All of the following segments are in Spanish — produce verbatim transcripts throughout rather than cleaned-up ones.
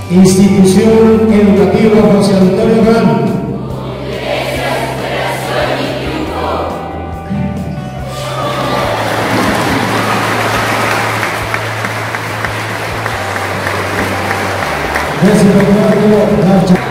Institución Educativa José Antonio Gran. Gracias, Gracias,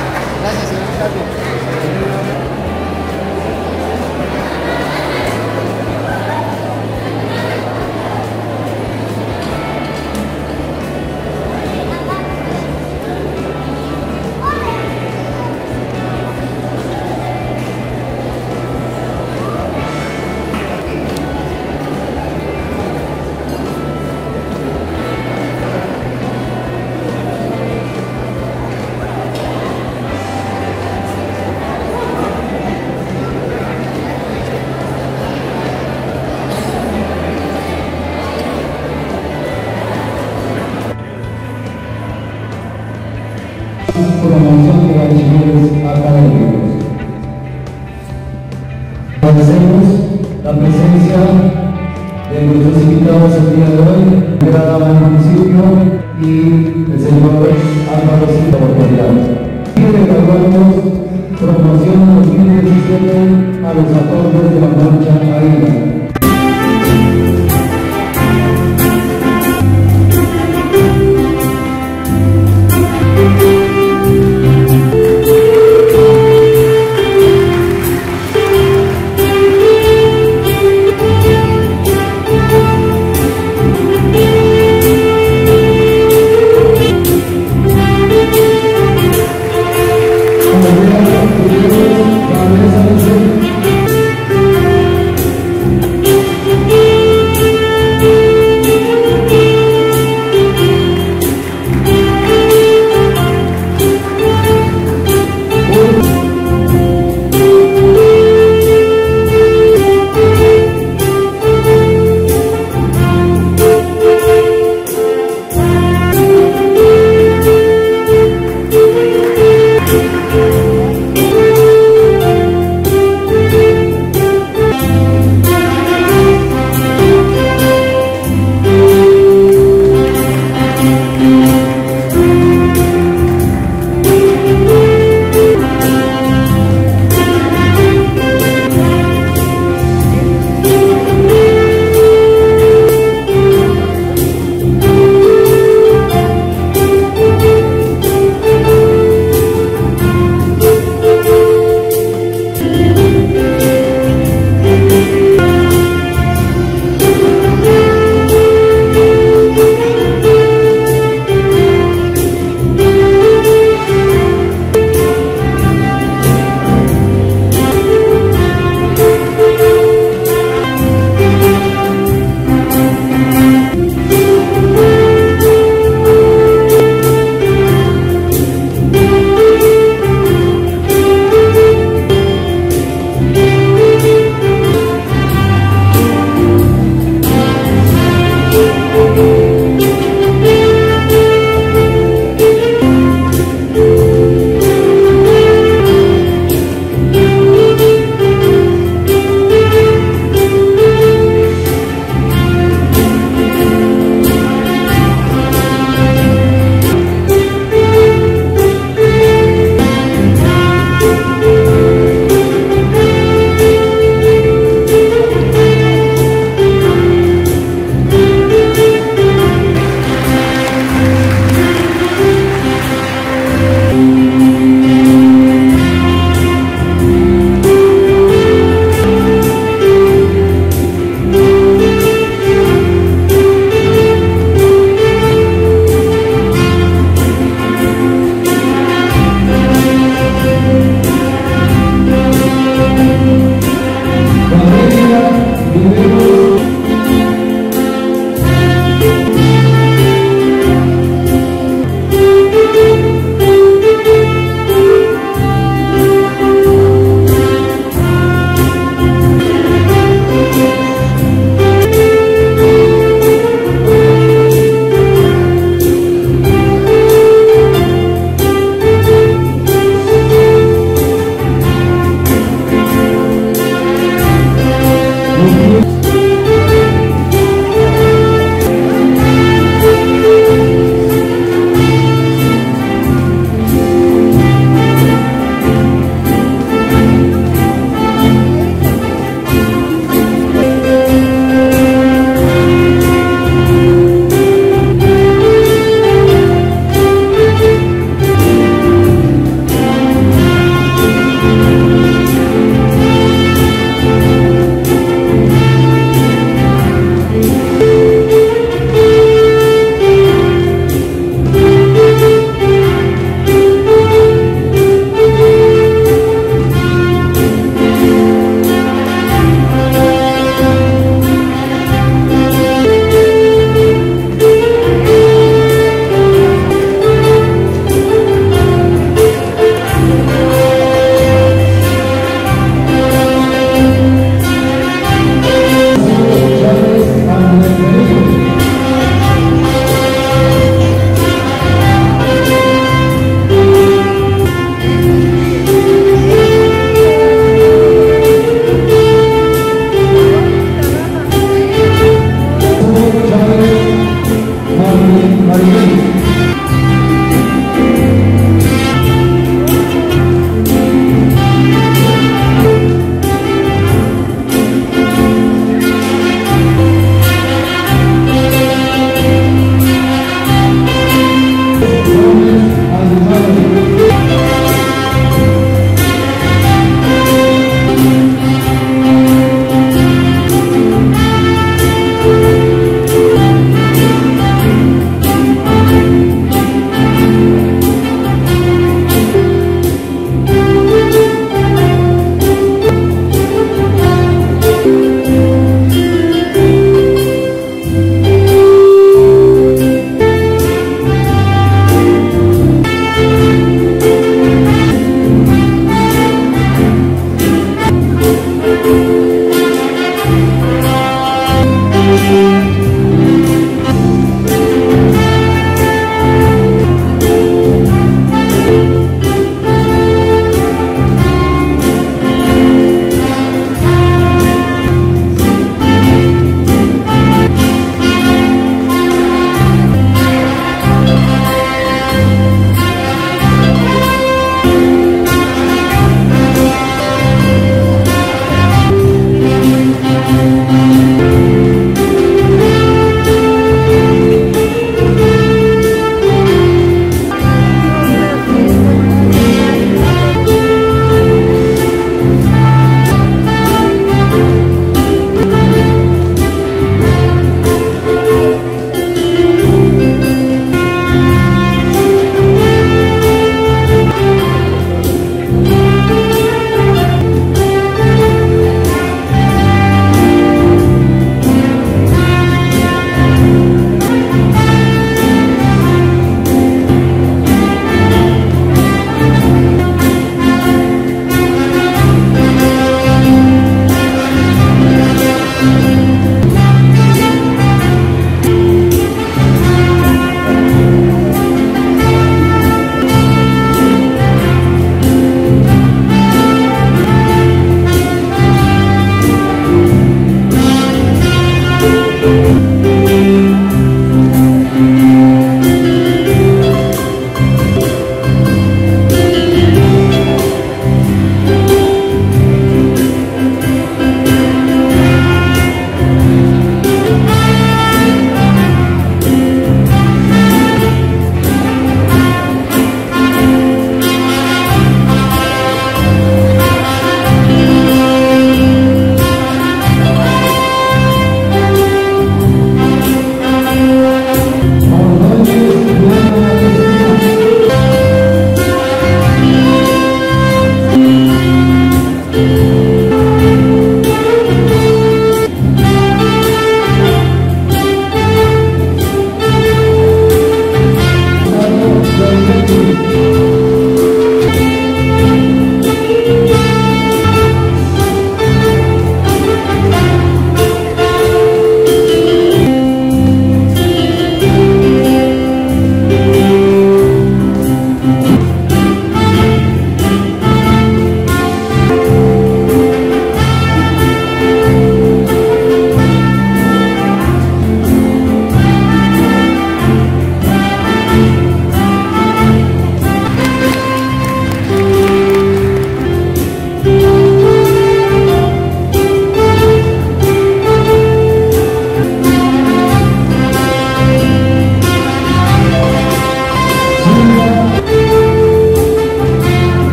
promoción de bachilleres académicos. Agradecemos la presencia de nuestros invitados el día de hoy, la dama del municipio y el señor Álvaro Silva Autoridad. Y le graduamos promoción dos mil diecisiete a los actores de la marcha AIDA.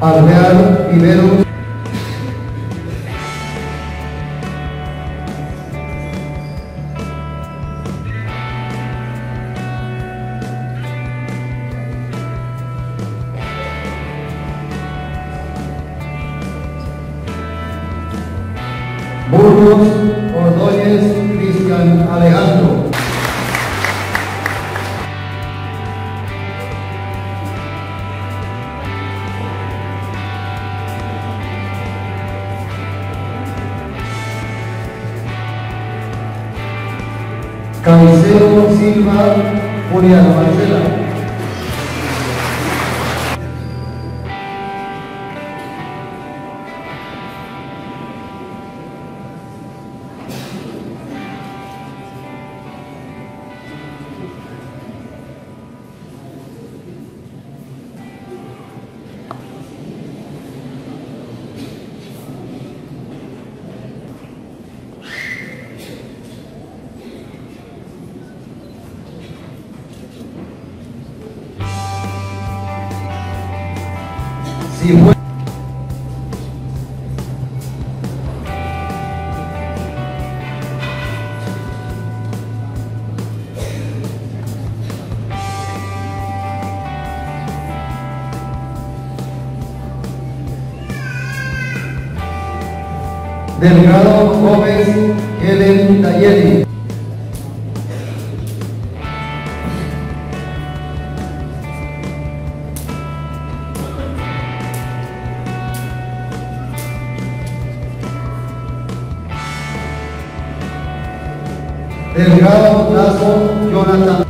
Arreal Viveros. Burgos Ordóñez Cristian Alejandro. Caicedo Silva Juliana Marcela. Si fue Delgado Gómez Helen Dayeli. Delgado Lazo Jonathan.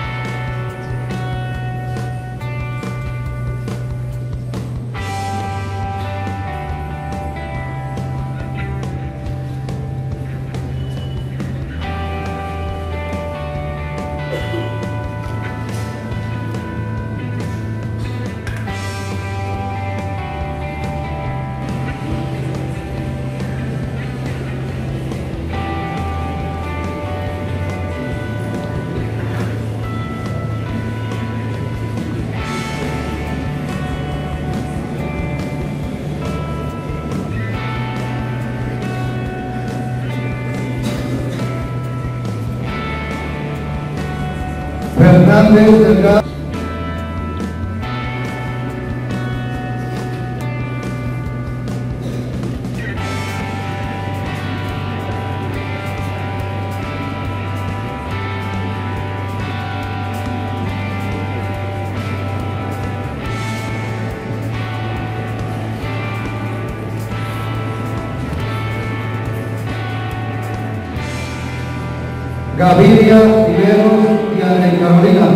Fernández Delgado. Gaviria Riveros y Ana Carolina.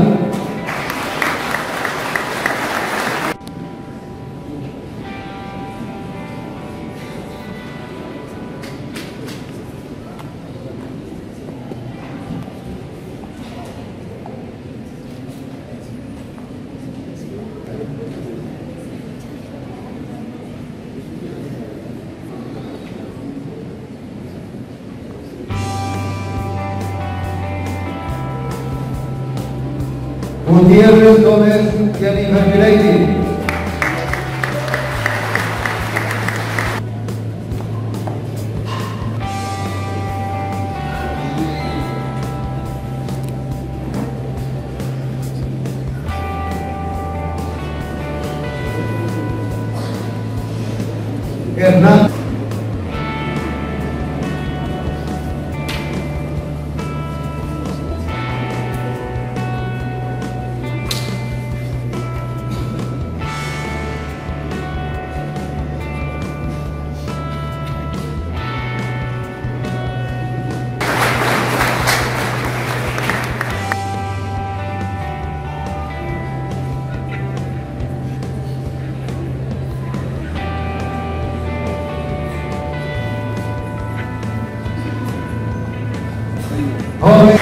Gutiérrez Gómez Jennifer Milady. Hernán Joven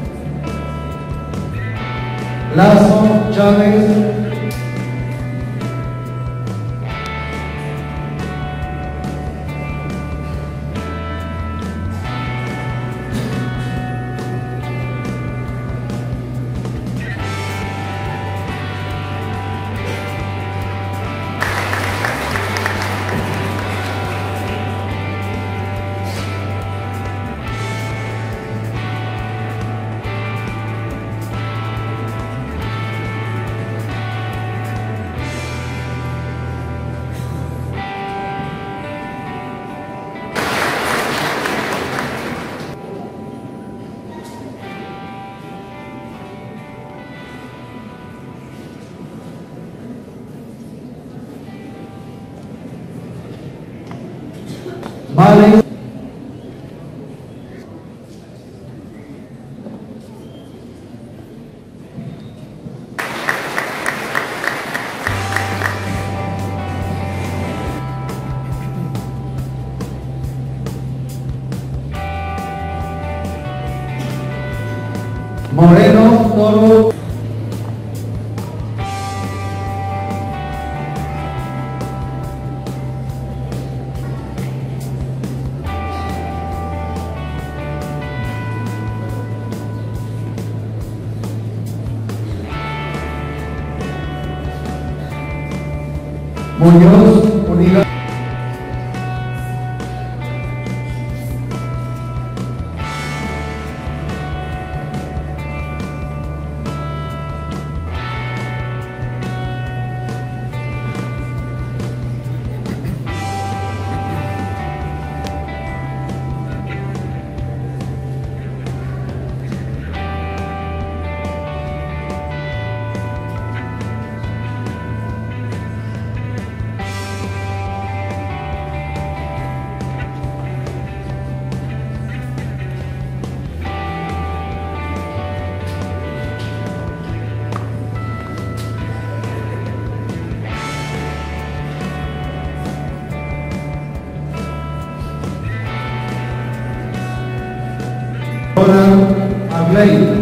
Lazo Chávez. Vale. Moreno, Toro. Muñoz, Unidad. Ahora, Agley.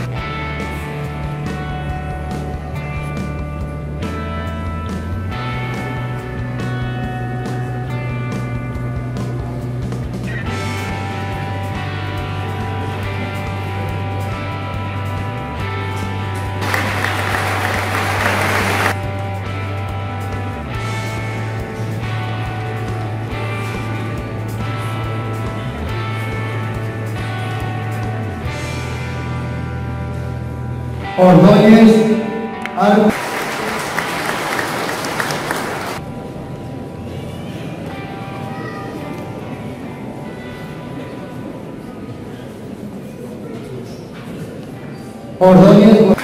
Ordóñez, Ar... Ordóñez,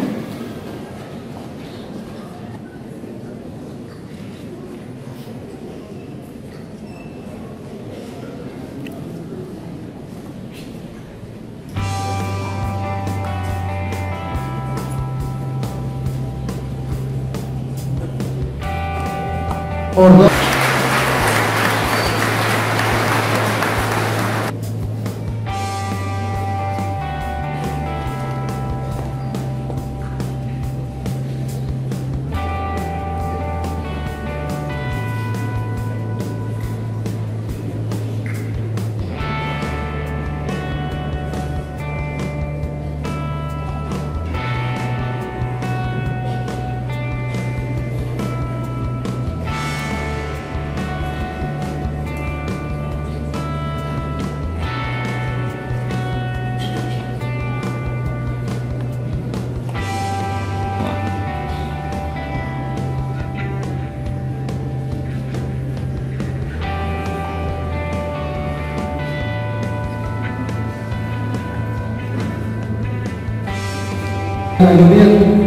Ordóñez. El gobierno.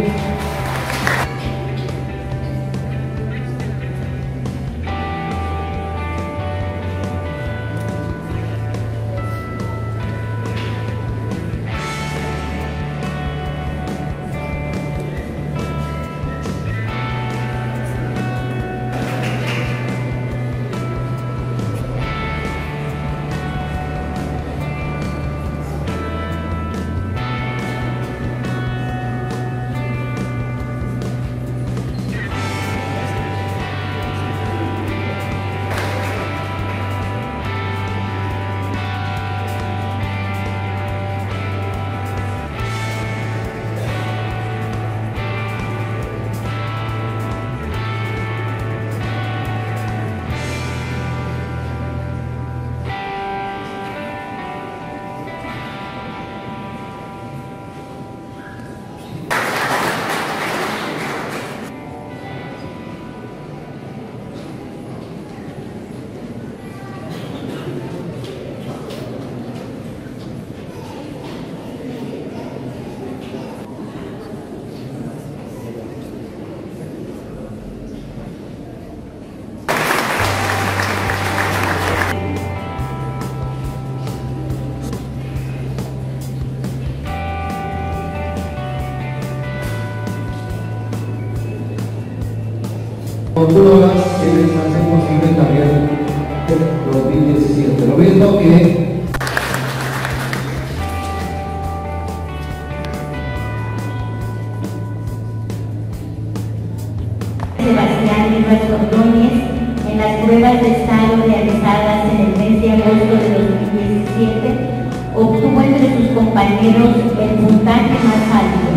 obras de Estado realizadas en el mes de agosto de dos mil diecisiete, obtuvo entre sus compañeros el puntaje más alto.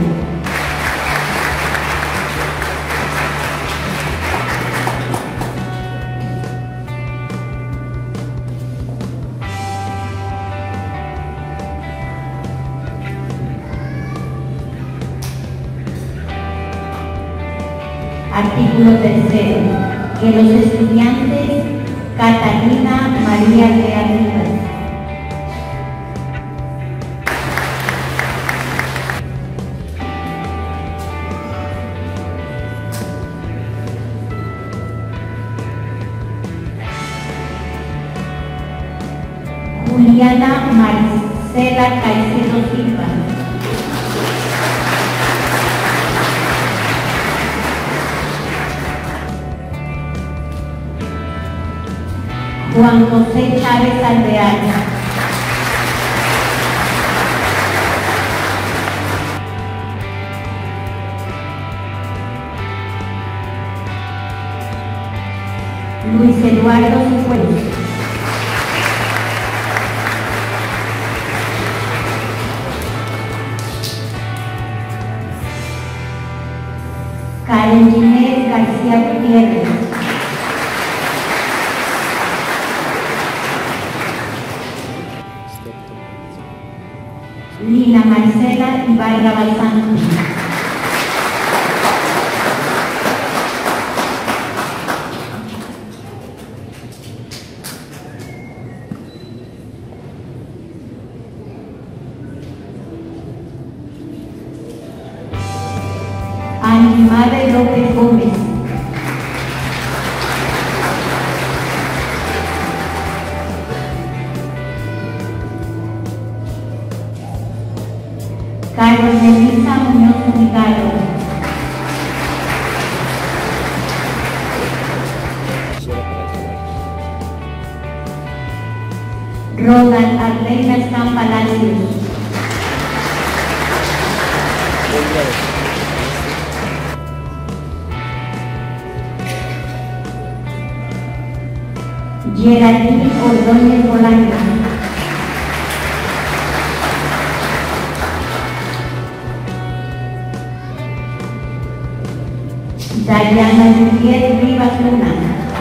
Artículo tercero. Que los estudiantes Catalina María Lea Rivas, Juliana Marcela Caicedo Silva, Juan José Chávez Alvear, Luis Eduardo Cifuentes, Karen Ginés García Gutiérrez, Lina Marcela Ibarra Balsán, Animade López Gómez, Carlos Melissa Muñoz Unigarro, Roland Arreina Stan Palacios, Geraldine Ordóñez Bolaños, Dayana Juliet Rivas Luna,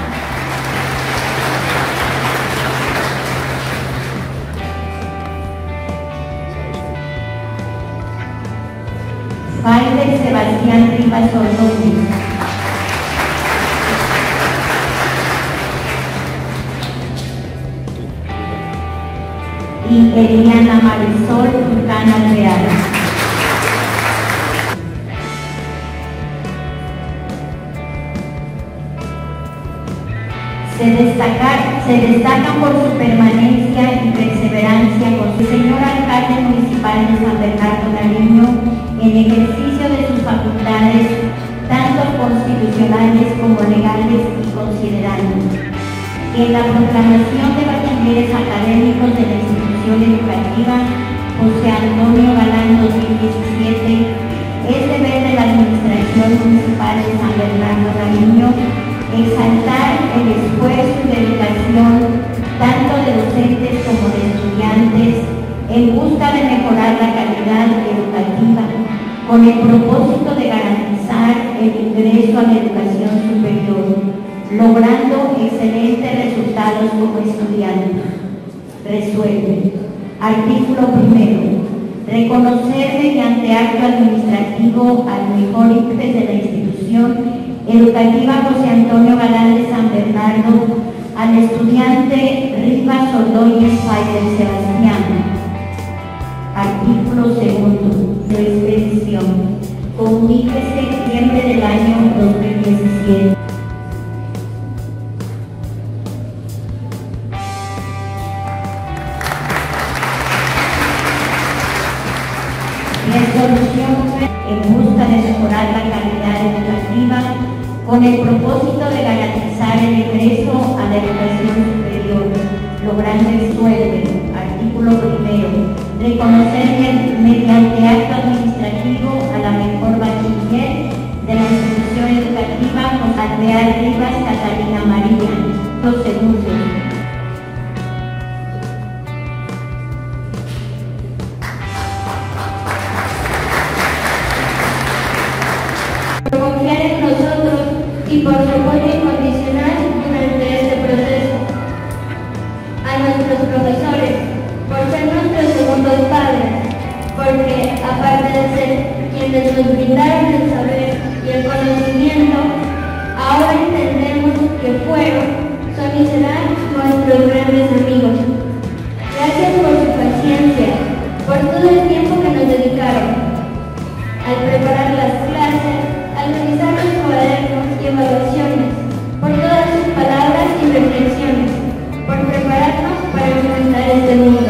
Faider Sebastián Rivas Ordóñez, y Eliana Marisol Turcana Real. Se, destacar, se destacan por su permanencia y perseverancia con su señor alcalde municipal de San Bernardo Nariño en ejercicio de sus facultades, tanto constitucionales como legales y considerando que en la proclamación de bachilleres académicos de la institución educativa José Antonio Galán dos mil diecisiete es deber de la Administración Municipal de San Bernardo Nariño exaltar el esfuerzo y dedicación tanto de docentes como de estudiantes en busca de mejorar la calidad educativa con el propósito de garantizar el ingreso a la educación superior, logrando excelentes resultados como estudiantes. Resuelve. Artículo primero. Reconocer mediante acto administrativo al mejor interés de la institución educativa José Antonio Galán de San Bernardo al estudiante Rivas Ordóñez Faider Sebastián. Artículo segundo. De expedición. Comuníquese septiembre del año dos mil diecisiete. Resolución en busca de mejorar la calidad educativa con el propósito de garantizar el ingreso a la educación superior, logrando el sueldo. Artículo primero. Reconocer mediante acto administrativo a la mejor bachiller de la institución educativa con Alvear Rivas Catalina María. denuncios. Por confiar en nosotros y por su apoyo incondicional durante este proceso. A nuestros profesores, por ser nuestros segundos padres, porque aparte de ser quienes nos brindaron el saber y el conocimiento, ahora entendemos que fueron, son y serán nuestros grandes amigos. Gracias por su paciencia, por todo el tiempo que nos dedicaron, al preparar las clases, al revisar los cuadernos y evaluaciones, por todas sus palabras y reflexiones, por prepararnos para enfrentar este mundo.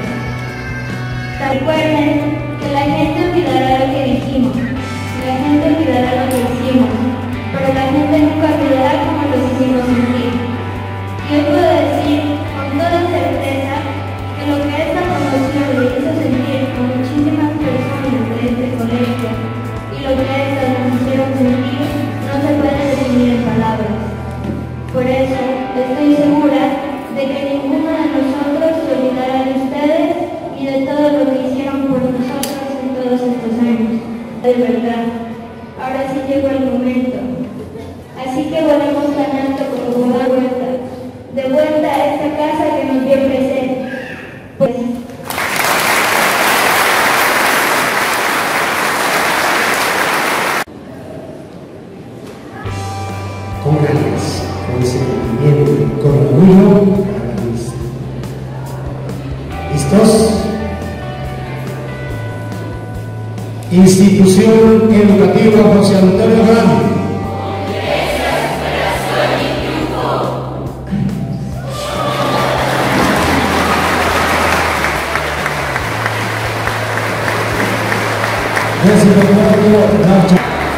Recuerden que la gente olvidará lo que dijimos, la gente olvidará lo que hicimos, pero la gente nunca olvidará cómo los hicimos sentir. Y hoy puedo decir con toda certeza que lo que esta promoción le hizo sentir a muchísimas personas de este colegio y lo que estas nos hicieron sentir no se puede definir en palabras. Por eso estoy segura de que ninguno de nosotros se olvidará de ustedes y de todo lo que hicieron por nosotros en todos estos años. De verdad, ahora sí llegó el momento. Así que volvemos tan alto como una vuelta, de vuelta a esta casa que nos dio crecer. Pues, con ganas, con sentimiento, con orgullo, a la vista. ¿Listos? Institución Educativa José Antonio Galán. Gracias, doctor.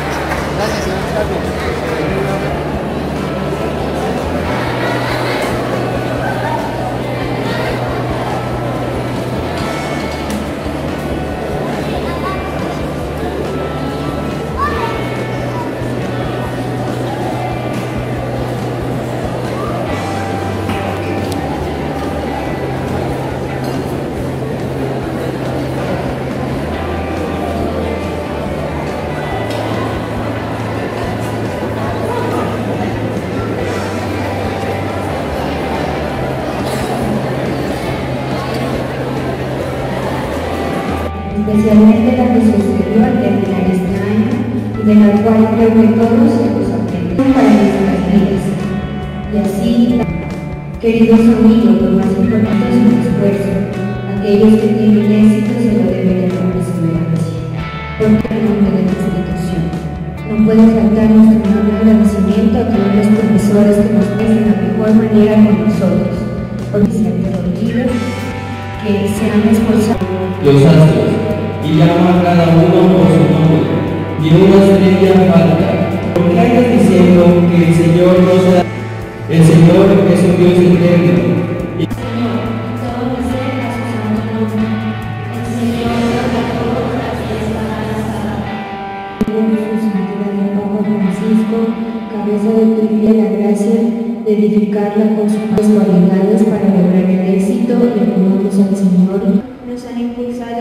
especialmente la que sucedió al terminar este año y de la cual creo que todos hemos aprendido para nuestras vidas. Y así, queridos amigos, lo más importante es un esfuerzo. Aquellos que tienen éxito se lo deben a la perseverancia, porque el nombre de la institución. No puede faltar nuestro enorme agradecimiento a todos los profesores que nos prestan de la mejor manera con nosotros, por Vicente Rodríguez, que se han esforzado. Los astros, y llama a cada uno por su nombre, ni una estrella falta, porque andas diciendo que el Señor no será, el Señor es un Dios eterno. Y Señor, todo mi ser a su santo nombre, el Señor nos da toda la fiesta a la sala. Su santidad el Papa Francisco, cabeza de Trinidad y la gracia de edificarla con sus cualidades para lograr el éxito y el honor al Señor. Nos han impulsado